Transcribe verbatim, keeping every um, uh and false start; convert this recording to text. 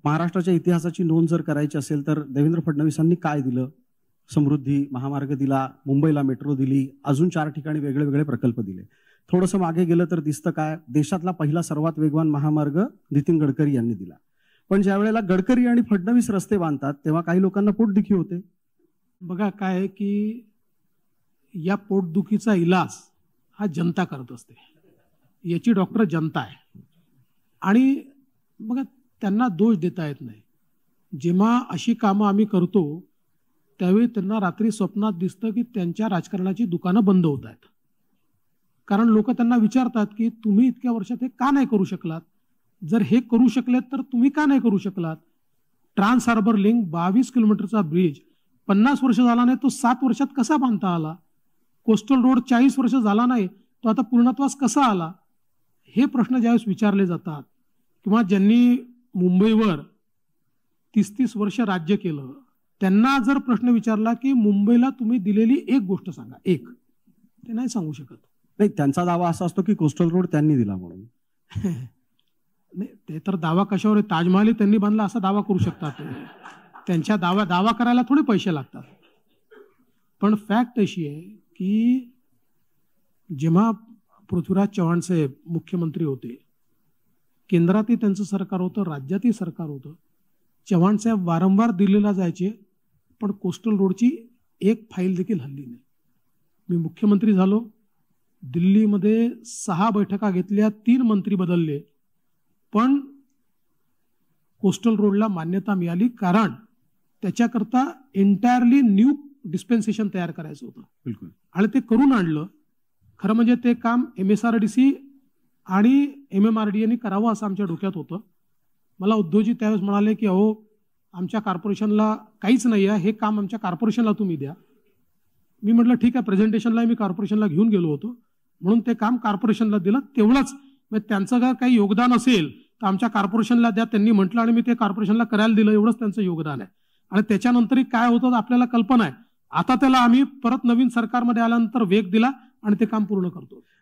महाराष्ट्राच्या इतिहासाची नोंद जर करायची असेल तर देवेंद्र फडणवीसांनी काय दिलं? समृद्धी महामार्ग दिला, मुंबईला मेट्रो दिली, अजून चार ठिकाणी वेगळे वेगळे प्रकल्प दिले. थोडंसं मागे गेलं तर दिसतं काय, देशातला पहिला सर्वात वेगवान महामार्ग नितीन गडकरी यांनी दिला. पण ज्या वेळेला गडकरी आणि फडणवीस रस्ते बांधतात तेव्हा काही लोकांना पोटदुखी होते. बघा काय आहे की या पोटदुखीचा इलाज हा जनता करत असते, याची डॉक्टर जनता आहे. आणि बघा त्यांना दोष देता येत नाही. जेव्हा अशी कामं आम्ही करतो त्यावेळी त्यांना रात्री स्वप्नात दिसतं की त्यांच्या राजकारणाची दुकानं बंद होत आहेत. कारण लोक त्यांना विचारतात की तुम्ही इतक्या वर्षात हे का नाही करू शकलात? जर हे करू शकलेत तर तुम्ही का नाही करू शकलात? ट्रान्स हार्बर लिंक बावीस किलोमीटरचा ब्रिज पन्नास वर्ष झाला नाही, तो सात वर्षात कसा बांधता आला? कोस्टल रोड चाळीस वर्ष झाला नाही, तो आता पूर्णत्वास कसा आला? हे प्रश्न ज्यावेळेस विचारले जातात, किंवा ज्यांनी मुंबईवर तीस तीस वर्ष राज्य केलं त्यांना जर प्रश्न विचारला की मुंबईला तुम्ही दिलेली एक गोष्ट सांगा, एक, ते नाही सांगू शकत. नाही, त्यांचा दावा असा असतो की कोस्टल रोड त्यांनी दिला म्हणून. नाही, ते तर दावा कशावर आहे? ताजमहाल त्यांनी बांधला असा दावा करू शकतात. त्यांच्या दावा दावा करायला थोडे पैसे लागतात. पण फॅक्ट अशी आहे की जेव्हा पृथ्वीराज चव्हाण साहेब मुख्यमंत्री होते, केंद्रातही त्यांचं सरकार होतं, राज्यातही सरकार होतं, चव्हाण साहेब वारंवार दिल्लीला जायचे, पण कोस्टल रोडची एक फाईल देखील हल्ली नाही. मी मुख्यमंत्री झालो, दिल्लीमध्ये सहा बैठका घेतल्या, तीन मंत्री बदलले, पण कोस्टल रोडला मान्यता मिळाली. कारण त्याच्याकरता एंटायरली न्यू डिस्पेन्सेशन तयार करायचं होतं. बिलकुल. आणि ते करून आणलं. खरं म्हणजे ते काम M S R D C आणि एम एम आर डी एने करावं असं आमच्या डोक्यात होतं. मला उद्धवजी त्यावेळेस म्हणाले की अहो आमच्या कॉर्पोरेशनला काहीच नाही आहे, हे काम आमच्या कॉर्पोरेशनला तुम्ही द्या. मी म्हटलं ठीक आहे, प्रेझेंटेशनला मी कॉर्पोरेशनला घेऊन गेलो होतो, म्हणून ते काम कॉर्पोरेशनला दिलं. तेवढंच त्यांचं जर काही योगदान असेल तर आमच्या कॉर्पोरेशनला द्या, त्यांनी म्हटलं, आणि मी ते कॉर्पोरेशनला करायला दिलं. एवढंच त्यांचं योगदान आहे. आणि त्याच्यानंतरही काय होतं आपल्याला कल्पना आहे. आता त्याला आम्ही परत नवीन सरकारमध्ये आल्यानंतर वेग दिला आणि ते काम पूर्ण करतो.